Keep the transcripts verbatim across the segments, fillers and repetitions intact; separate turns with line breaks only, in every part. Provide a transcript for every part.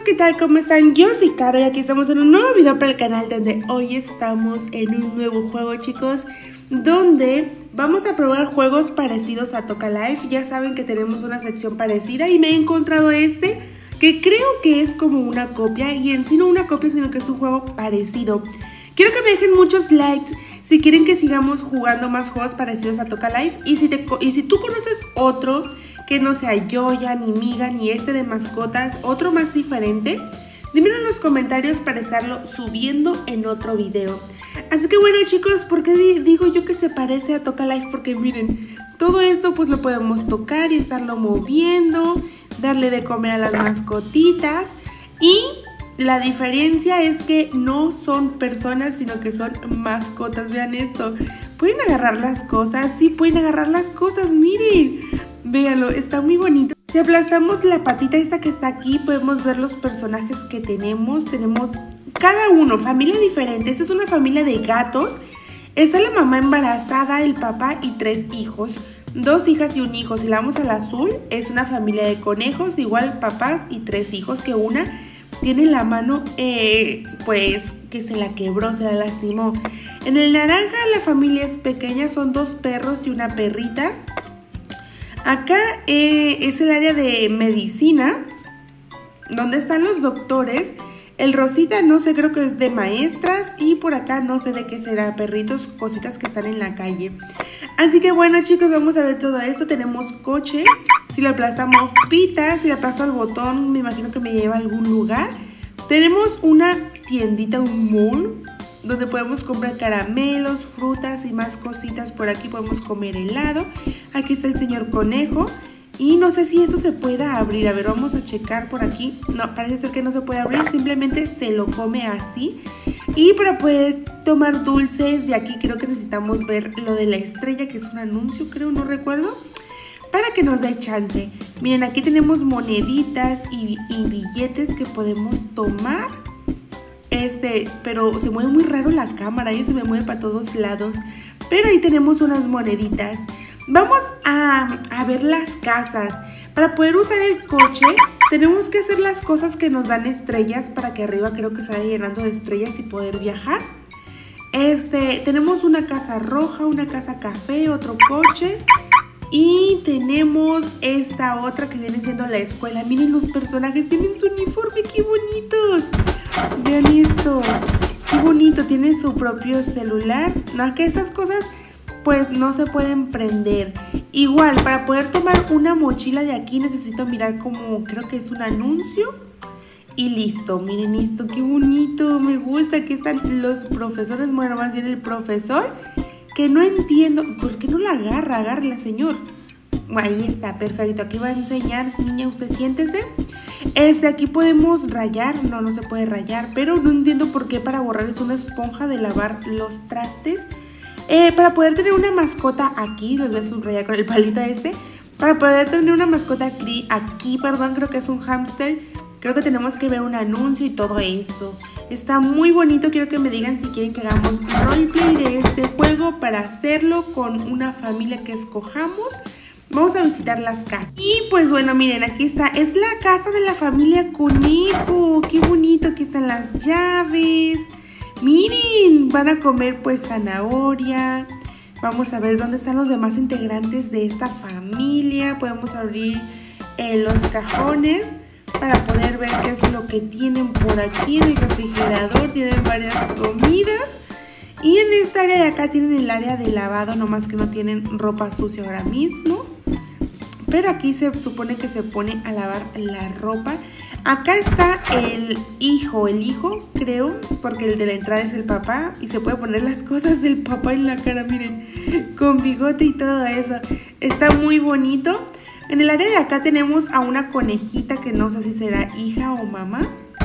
¿qué tal? ¿Cómo están? Yo soy Caro y aquí estamos en un nuevo video para el canal donde hoy estamos en un nuevo juego, chicos, donde vamos a probar juegos parecidos a Toca Life. Ya saben que tenemos una sección parecida y me he encontrado este que creo que es como una copia, y en sí no una copia, sino que es un juego parecido. Quiero que me dejen muchos likes si quieren que sigamos jugando más juegos parecidos a Toca Life, y si, te, y si tú conoces otro que no sea Yoya, ni Miga, ni este de mascotas, otro más diferente, dímelo en los comentarios para estarlo subiendo en otro video. Así que bueno, chicos, ¿por qué digo yo que se parece a Toca Life? Porque miren, todo esto pues lo podemos tocar y estarlo moviendo, darle de comer a las mascotitas, y la diferencia es que no son personas, sino que son mascotas. Vean esto, pueden agarrar las cosas, sí pueden agarrar las cosas, miren. Véanlo, está muy bonito. Si aplastamos la patita esta que está aquí, podemos ver los personajes que tenemos. Tenemos cada uno, familia diferente. Esta es una familia de gatos. Está la mamá embarazada, el papá y tres hijos. Dos hijas y un hijo. Si la vamos al azul, es una familia de conejos. Igual papás y tres hijos, que una tiene la mano, eh, pues, que se la quebró, se la lastimó. En el naranja la familia es pequeña, son dos perros y una perrita. Acá eh, es el área de medicina, donde están los doctores. El rosita no sé, creo que es de maestras. Y por acá no sé de qué será, perritos, cositas que están en la calle. Así que bueno, chicos, vamos a ver todo esto. Tenemos coche, si le aplastamos pita, si le aplasto al botón me imagino que me lleva a algún lugar. Tenemos una tiendita, un mall, donde podemos comprar caramelos, frutas y más cositas. Por aquí podemos comer helado. Aquí está el señor conejo. Y no sé si esto se pueda abrir. A ver, vamos a checar por aquí. No, parece ser que no se puede abrir. Simplemente se lo come así. Y para poder tomar dulces, de aquí creo que necesitamos ver lo de la estrella, que es un anuncio, creo, no recuerdo, para que nos dé chance. Miren, aquí tenemos moneditas y, y billetes que podemos tomar. Este, pero se mueve muy raro la cámara y se me mueve para todos lados. Pero ahí tenemos unas moneditas. Vamos a, a ver las casas. Para poder usar el coche tenemos que hacer las cosas que nos dan estrellas, para que arriba creo que se vaya llenando de estrellas y poder viajar. Este, tenemos una casa roja, una casa café, otro coche. Y tenemos esta otra que viene siendo la escuela. Miren, los personajes tienen su uniforme, qué bonitos. Vean esto, qué bonito, tienen su propio celular. No, que esas cosas pues no se pueden prender. Igual, para poder tomar una mochila de aquí necesito mirar como, creo que es un anuncio. Y listo, miren esto, qué bonito, me gusta. Aquí están los profesores, bueno, más bien el profesor, que no entiendo, ¿por qué no la agarra? Agárrala, señor. Ahí está, perfecto, aquí va a enseñar, niña, usted siéntese. Este, aquí podemos rayar, no, no se puede rayar, pero no entiendo por qué para borrar es una esponja de lavar los trastes. Eh, para poder tener una mascota aquí, los voy a subrayar con el palito este. Para poder tener una mascota aquí, aquí, perdón, creo que es un hámster. Creo que tenemos que ver un anuncio y todo eso. Está muy bonito, quiero que me digan si quieren que hagamos roleplay de este juego para hacerlo con una familia que escojamos. Vamos a visitar las casas. Y pues bueno, miren, aquí está, es la casa de la familia Conejo. Qué bonito, aquí están las llaves. Miren, van a comer pues zanahoria. Vamos a ver dónde están los demás integrantes de esta familia. Podemos abrir eh, los cajones para poder ver qué es lo que tienen por aquí en el refrigerador. Tienen varias comidas. Y en esta área de acá tienen el área de lavado, nomás que no tienen ropa sucia ahora mismo. Pero aquí se supone que se pone a lavar la ropa. Acá está el hijo, el hijo creo, porque el de la entrada es el papá. Y se puede poner las cosas del papá en la cara, miren, con bigote y todo eso. Está muy bonito. En el área de acá tenemos a una conejita que no sé si será hija o mamá.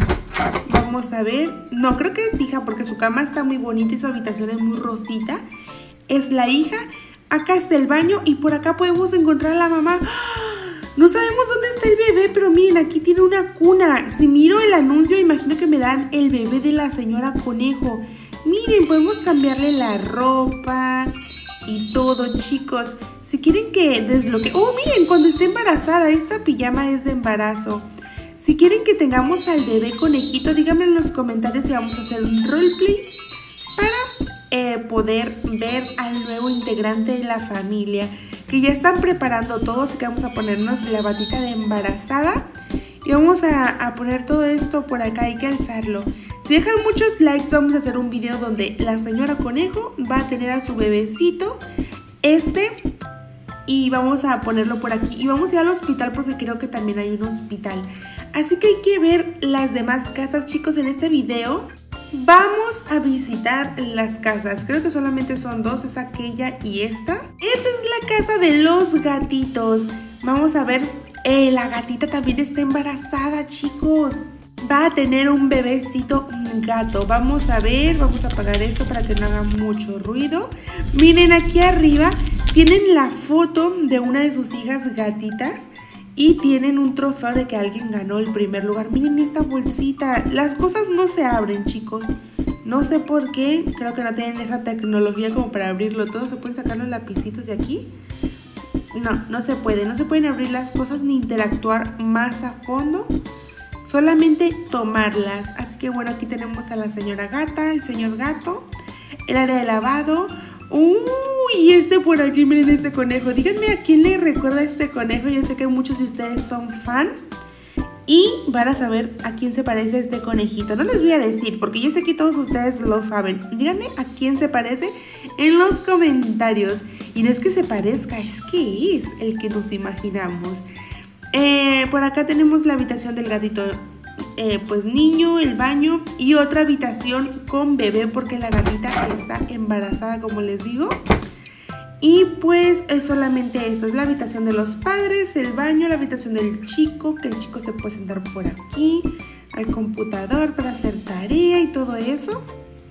Vamos a ver. No, creo que es hija porque su cama está muy bonita y su habitación es muy rosita. Es la hija. Acá está el baño y por acá podemos encontrar a la mamá. No sabemos dónde está el bebé, pero miren, aquí tiene una cuna. Si miro el anuncio, imagino que me dan el bebé de la señora Conejo. Miren, podemos cambiarle la ropa y todo, chicos. Si quieren que desbloquee... ¡Oh, miren! Cuando esté embarazada, esta pijama es de embarazo. Si quieren que tengamos al bebé conejito, díganme en los comentarios si vamos a hacer un roleplay para eh, poder ver al nuevo integrante de la familia. Que ya están preparando todo, así que vamos a ponernos la batita de embarazada. Y vamos a, a poner todo esto por acá, hay que alzarlo. Si dejan muchos likes vamos a hacer un video donde la señora conejo va a tener a su bebecito, este, y vamos a ponerlo por aquí. Y vamos a ir al hospital porque creo que también hay un hospital. Así que hay que ver las demás casas, chicos, en este video. Vamos a visitar las casas, creo que solamente son dos, es aquella y esta. Esta es la casa de los gatitos. Vamos a ver, eh, la gatita también está embarazada, chicos. Va a tener un bebecito gato. Vamos a ver, vamos a apagar esto para que no haga mucho ruido. Miren, aquí arriba tienen la foto de una de sus hijas gatitas. Y tienen un trofeo de que alguien ganó el primer lugar. Miren esta bolsita. Las cosas no se abren, chicos. No sé por qué. Creo que no tienen esa tecnología como para abrirlo todo. ¿Se pueden sacar los lapicitos de aquí? No, no se puede. No se pueden abrir las cosas ni interactuar más a fondo. Solamente tomarlas. Así que bueno, aquí tenemos a la señora gata, el señor gato, el área de lavado. Uy, este por aquí, miren este conejo. Díganme a quién le recuerda este conejo. Yo sé que muchos de ustedes son fan y van a saber a quién se parece este conejito. No les voy a decir porque yo sé que todos ustedes lo saben. Díganme a quién se parece en los comentarios. Y no es que se parezca, es que es el que nos imaginamos. Eh, por acá tenemos la habitación del gatito, eh, pues niño, el baño y otra habitación con bebé porque la gatita está embarazada, como les digo. Y pues es solamente eso, es la habitación de los padres, el baño, la habitación del chico, que el chico se puede sentar por aquí, al computador para hacer tarea y todo eso.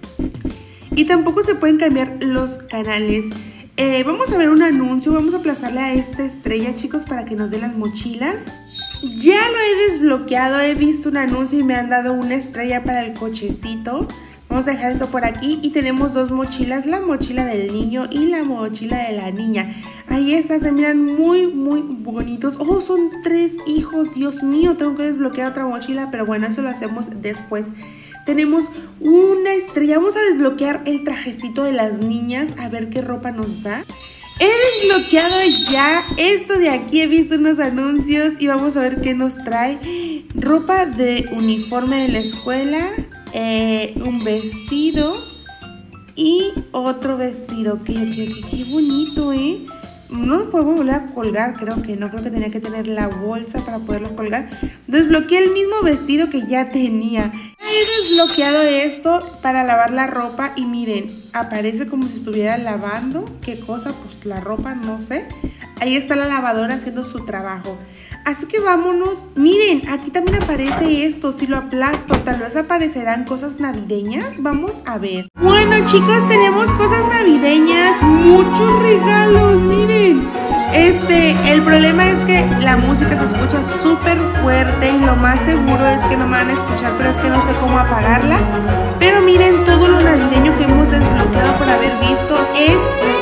Y tampoco se pueden cambiar los canales. Eh, vamos a ver un anuncio, vamos a aplazarle a esta estrella, chicos, para que nos dé las mochilas. Ya lo he desbloqueado, he visto un anuncio y me han dado una estrella para el cochecito. Vamos a dejar eso por aquí y tenemos dos mochilas, la mochila del niño y la mochila de la niña. Ahí está, se miran muy, muy bonitos. Oh, son tres hijos, Dios mío, tengo que desbloquear otra mochila, pero bueno, eso lo hacemos después. Tenemos una estrella, vamos a desbloquear el trajecito de las niñas, a ver qué ropa nos da. He desbloqueado ya esto de aquí, he visto unos anuncios y vamos a ver qué nos trae. Ropa de uniforme de la escuela, eh, un vestido y otro vestido. Qué, qué, qué, qué bonito, ¿eh? No lo podemos volver a colgar, creo que no, creo que tenía que tener la bolsa para poderlo colgar. Desbloqueé el mismo vestido que ya tenía. He desbloqueado esto para lavar la ropa y miren, aparece como si estuviera lavando. ¿Qué cosa? Pues la ropa, no sé. Ahí está la lavadora haciendo su trabajo. Así que vámonos. Miren, aquí también aparece esto. Si lo aplasto, tal vez aparecerán cosas navideñas. Vamos a ver. Bueno, chicos, tenemos cosas navideñas. Muchos regalos, miren. Este, el problema es que la música se escucha súper fuerte y lo más seguro es que no me van a escuchar, pero es que no sé cómo apagarla. Pero miren todo lo navideño que hemos desbloqueado por haber visto es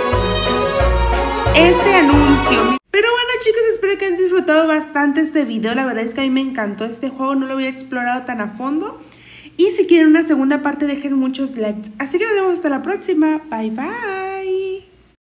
ese anuncio. Pero bueno, chicos, espero que hayan disfrutado bastante este video. La verdad es que a mí me encantó este juego, no lo había explorado tan a fondo. Y si quieren una segunda parte, dejen muchos likes. Así que nos vemos hasta la próxima. Bye, bye.